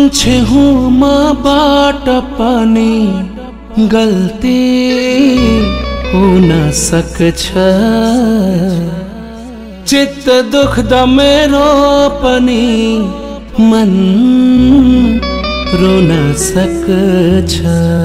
मान्छे हूँ मबाट पनि गल्ती हुन सक्छ। चित्त दुख्दा मेरो पनि मन रुन सक्छ।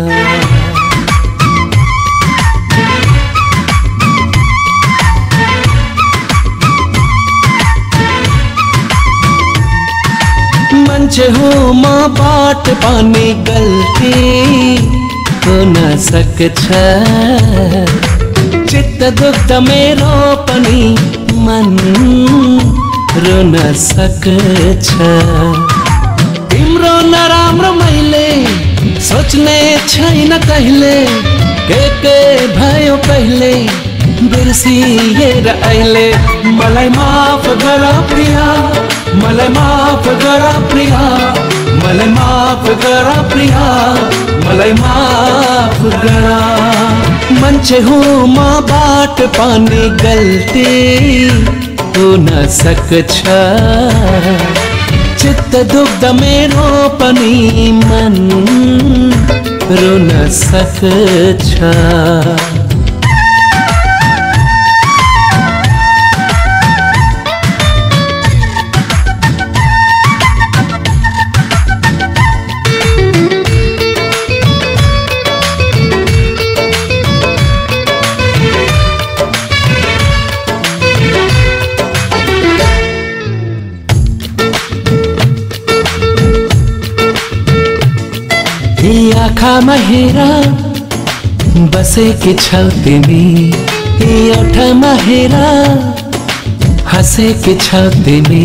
मान्छे हूँ मबाट पनि गल्ती हुन सक्छ। चित्त दुख्दा मेरो पनि मन रुन सक्छ। तिम्रो नराम्रो मैले सोच्ने छैन कहिले, के भयो कहिले बिर्सिएर अहिले। मलाई माफ गर प्रिया, मलाई माफ गर प्रिया, मलाई माफ गर प्रिया, मलाई माफ गर। मान्छे हूँ मबाट पनि गल्ती हुन सक्छ। चित्त दुख्दा मेरो पनि मन रुन सक्छ। यी आँखामा हेर बसेकी छौ तिमी, यी ओठमा हेर हँसेकी छौ तिमी।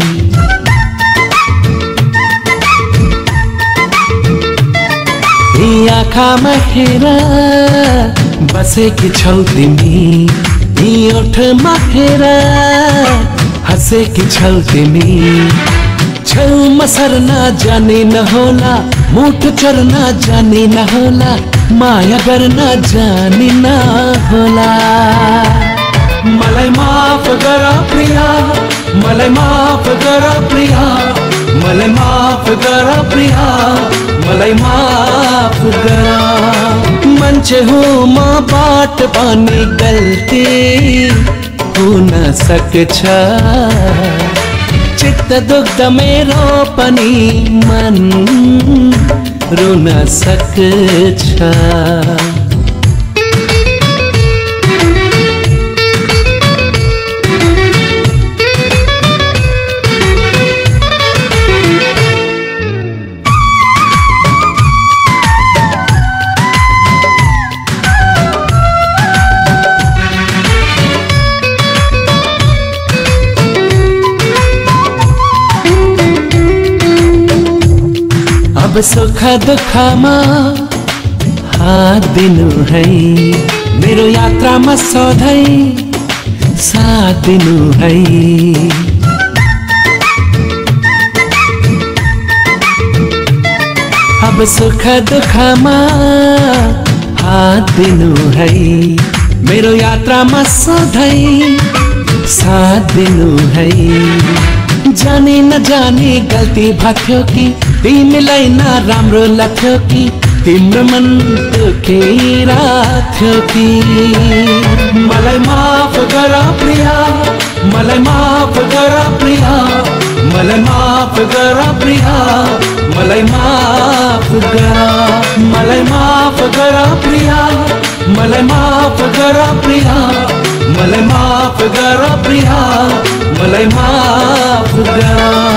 यी आँखामा हेर बसेकी छौ तिमी, यी ओठमा हेर हँसेकी छौ तिमी। छेउमा सर्न जाने नहोला, मुठ चढ्न जाने नहोला, माया गर्न जाने नहोला। मलाई माफ गर प्रिया, मलाई माफ गर प्रिया, मलाई माफ गर प्रिया, मलाई माफ गर। मान्छे हूँ मबाट पनि गल्ती हुन सक्छ। चित्त दुख्दा मेरो पनि मन रुन सक्छ। अब सुख दुःखमा हात दिनु है, मेरो यात्रामा सधैँ साथ दिनु है। अब सुख दुःखमा हात दिनु है, मेरो यात्रामा सधैँ साथ दिनु है। जाने नजाने गल्ती भएको कि तिमीलाई नराम्रो लाग्थ्यो कि तिम्रो मन दुखिरहेथ्यो कि। मलाई माफ गर प्रिया, मलाई माफ गर प्रिया, मलाई माफ गर प्रिया, मलाई माफ गर। मलाई माफ गर प्रिया, मलाई माफ गर प्रिया, मलाई माफ गर प्रिया, मलाई माफ गर।